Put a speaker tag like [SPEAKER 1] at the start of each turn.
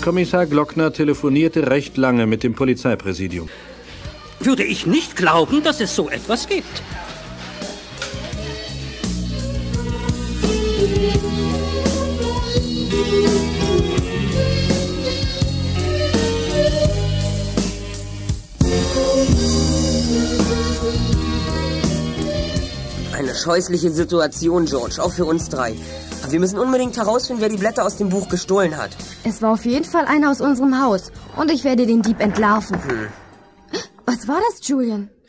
[SPEAKER 1] Kommissar Glockner telefonierte recht lange mit dem Polizeipräsidium.
[SPEAKER 2] Würde ich nicht glauben, dass es so etwas gibt.
[SPEAKER 3] Eine scheußliche Situation, George, auch für uns drei. Aber wir müssen unbedingt herausfinden, wer die Blätter aus dem Buch gestohlen hat.
[SPEAKER 4] Es war auf jeden Fall einer aus unserem Haus. Und ich werde den Dieb entlarven. Was war das, Julian?